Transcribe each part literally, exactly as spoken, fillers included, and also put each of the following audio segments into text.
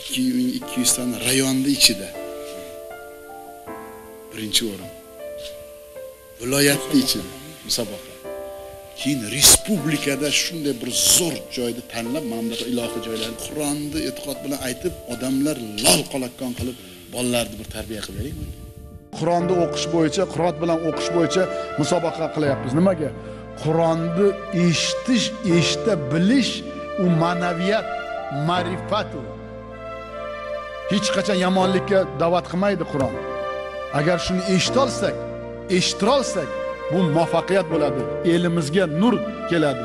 ikki ming ikki yuz tane rayonni ichida birinchi o'rin. Viloyatning ichida musobaqa. Keyin respublikada shunday bir zo'r joyda tanlab, mana bunday ilohiy joylarni Qur'onni e'tiqod bilan aytib, odamlar lol qolakon qilib, bolalarni bir tarbiya qilib beraylik. Qur'onni o'qish bo'yicha, Qur'on bilan o'qish bo'yicha musobaqa qilyapmiz. Nimaga? Qur'onni eshitish, eshita bilish u ma'naviyat, ma'rifat u. Hech qachon yomonlikka da'vat qilmaydi Qur'on. Agar shuni eshita olsak, eshitira olsak, bu muvaffaqiyat bo'ladi. Elimizga nur keladi.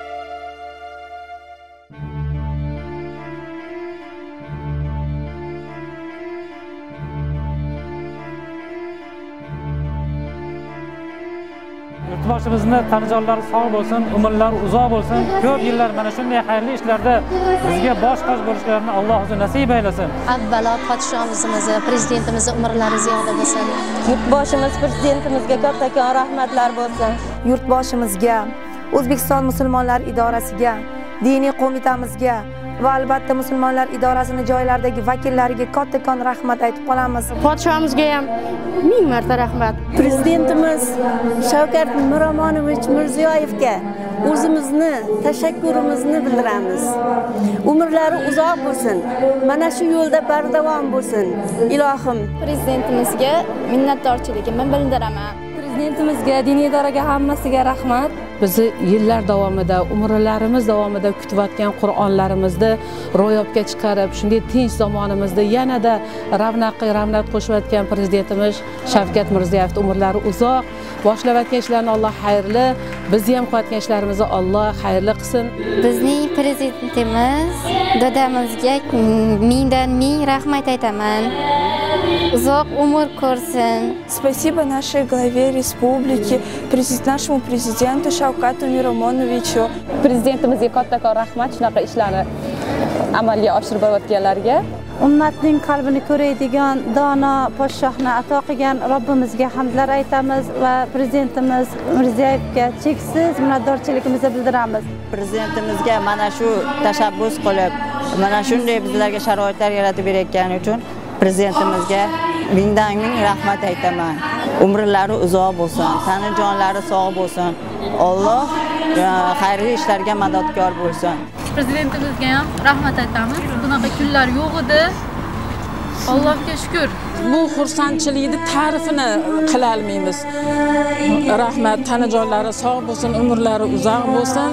Yurtboshimizni tanijonlari sog' bo'lsin, umrlari uzoq bo'lsin. Ko'p yillar mana shunday xayrli ishlarda bizga bosh qosh bo'lishlarini Alloh o'zi nasib aylasin. Avvalo podshomizimizni, prezidentimizni umrlari ziyoda bo'lsin. Yurtboshimiz prezidentimizga kattakon rahmatlar bo'lsin. Yurtboshimizga, O'zbekiston musulmonlar idorasiga, diniy qo'mitamizga va albatta musulmonlar idorasining joylaridagi vakillariga kattakon rahmat aytib qolamiz. Podshomizga ham ming marta rahmat. Prezidentimiz Shavkat Miromonovich Mirziyoyevga o'zimizni tashakkurimizni bildiramiz. Umrlari uzoq bo'lsin. Mana shu yo'lda bardavom bo'lsin. Ilohim Prezidentimizga minnatdorchiligimni bildiraman. Prezidentimizga, diniy idoraga hammasiga rahmat. Bizni yillar davomida, umrlarimiz davomida kutayotgan Qur'onlarimizni ro'yobga chiqarib, shunday tinch zamonimizda yanada ravnaqqa ravnat qo'shayotgan prezidentimiz Shavkat Mirziyoyev umrlari uzoq, boshlayotgan ishlarni Alloh xayrli, bizni ham qilayotgan ishlarimizni Alloh xayrli qilsin. Bizning prezidentimiz dadamizga mingdan ming rahmat aytaman. Uzoq umr ko'rsin. Спасибо нашей главе республики, президент нашему президенту Shavkatu Miromonovichu. Prezidentimizga kattakon rahmat shunaqa ishlarni amalga oshirib borayotganlarga. Ummatning qalbini ko'radigan dono podshohni ato qilgan Robbimizga hamdlar aytamiz va prezidentimiz Mirziyoyevga cheksiz minnatdorchiligimizni bildiramiz. Prezidentimizga mana shu tashabbus qilib, mana shunday bizlarga sharoitlar yaratib berayotgani uchun prezidentimizga mingdan ming rahmat aytaman. Umrlari uzoq bo'lsin, tani jonlari sog' bo'lsin. Alloh xayrli ishlarga madadkor bo'lsin. Prezidentimizga ham rahmat aytamiz. Bunaqa kunlar yo'q edi. Allohga shukr. Bu xursandchilikni ta'rifini qila olmaymiz. Rahmat, tani jonlari sog' bo'lsin, umrlari uzoq bo'lsin.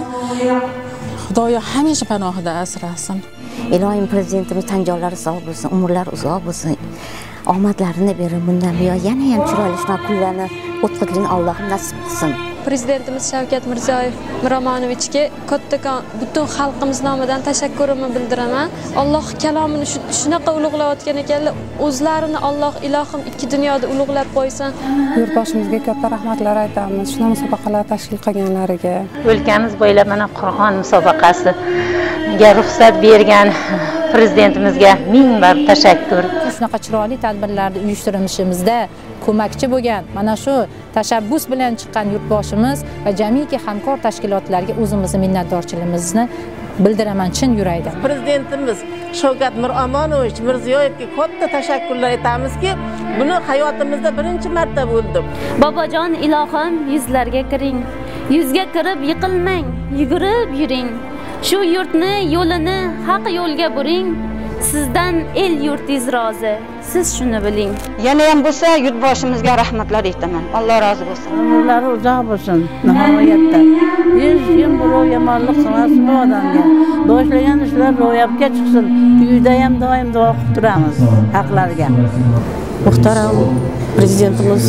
Xudoyo hamisha panohida asrasin. Ilohim prezidentimiz tan jonlari sog' bo'lsin, umrlari uzoq bo'lsin. Omadlarini berib, bundan buyon yana ham chiroyli shunaqa kunlarni o'tkazishni Allohim nasib qilsin. Prezidentimiz Shavkat Mirziyoyev Miromonovichga kattakon butun xalqimiz nomidan tashakkurimni bildiraman. Alloh kalomini shunaqa ulug'layotgan ekanlar, o'zlarini Alloh ilohim ikki dunyoda ulug'lab qo'ysin. Yurtboshimizga katta rahmatlar aytamiz. Shuna musobaqalar tashkil qilganlariga. O'lkamiz bo'ylab mana Qur'on musobaqasiga ruxsat bergan prezidentimizga ming bar tashakkur. Shunaqa chiroyli tadbirlarni uyushtirishimizda ko'makchi bo'lgan mana shu tashabbus bilan chiqqan yurtboshimiz va jamiki hamkor tashkilotlarga o'zimizni minnatdorchiligimizni bildiraman chin yurakdan. Prezidentimiz Shavkat Miromonovich Mirziyoyevga katta tashakkurlar aytamizki, buni hayotimizda birinchi marta bo'ldi. Bobojon ilohim, yuzlarga kiring. Yuzga kirib yiqilmang, yugurib yuring. Shu yurtni yo'lini haq yo'lga buring. Sizdan el yurtingiz rozi. Siz shuni biling. Yana ham bo'lsa yurtboshimizga rahmatlar aytaman. Alloh rozi bo'lsin. Umrlari uzoq bo'lsin. Nihoyatda hech kim birov yomonlik qilmasin bu odamga. Boshlagan ishlar ro'yobga chiqsin. Uyda ham doim duo qilib turamiz haqlarga. Muhtaram prezidentimiz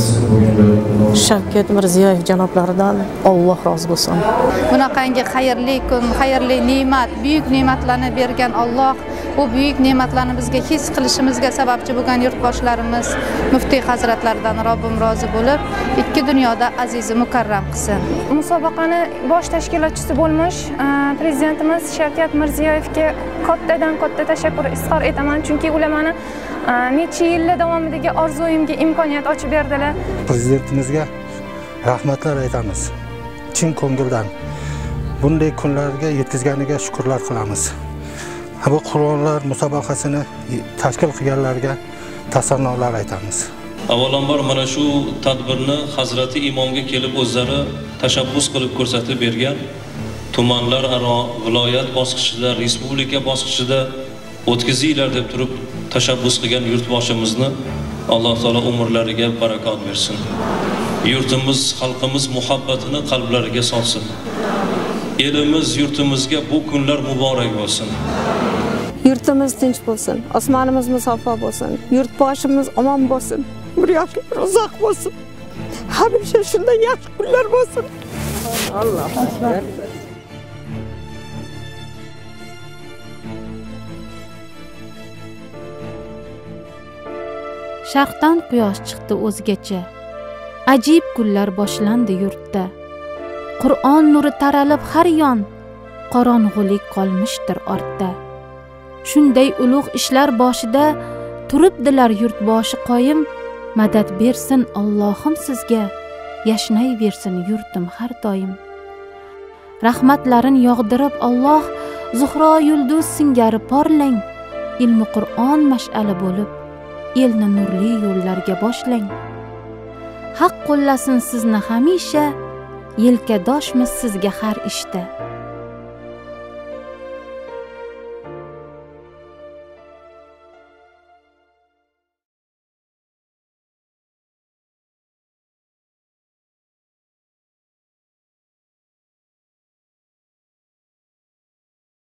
Shavkat Mirziyoyev janoblaridan Alloh rozi bo'lsin. Bunaqangi xayrli kun, xayrli ne'mat, buyuk ne'matlarni bergan Alloh bu buyuk ne'matlarni bizga his qilishimizga sababchi bo'lgan yurtboshlarimiz, muftiy hazratlaridan Robbim rozi bo'lib, ikki dunyoda aziz mukarram qilsin. Musobaqani bosh tashkilotchisi bo'lmoq prezidentimiz Shavkat Mirziyoyevga kattadan katta tashakkur izhor etaman, chunki ular meni necha yillar davomidagi orzuimga imkoniyat ochib berdilar. Prezidentimizga rahmatlar aytamiz. Chin ko'ngildan bunday kunlarga yetkazganiga shukrlar qilamiz. Bu Qur'onlar musobaqasini tashkil qilganlarga tasannolar aytamiz. Avvalambor mana shu tadbirni Hazrati imomga kelib o'zlari tashabbus qilib ko'rsatib bergan, tumanlar aro, viloyat bosqichida, respublika bosqichida o'tkazinglar deb turib tashabbus qilgan yurtboshimizni Alloh taolo umrlariga barakot bersin. Yurtimiz, xalqimiz muhabbatini qalblariga solsin. Elimiz, yurtimizga bu kunlar muborak bo'lsin. Yurtimiz tinch bo'lsin, osmonimiz musafo bo'lsin, yurtboshimiz omon bo'lsin, bir yoshlar uzoq bo'lsin. Hamisha shunday yaxshi kunlar bo'lsin. Alloh akbar. Sharqdan quyosh chiqdi o'zgacha. Ajib kunlar boshlandi yurtda. Qur'on nuri taralib har yon, qorong'ulik qolmishdir ortda. Shunday ulug' ishlar boshida turibdilar yurtboshi qoyim, madad bersin Allohim sizga, yashnay bersin yurtim har doim. Rahmatlarin yog'dirib Alloh, Zuhro yulduz singari porlang, ilmi Qur'on mash'ali bo'lib, elni nurli yo'llarga boshlang. Haq qo'llasin sizni hamisha, yelkadoshmiz sizga har ishda.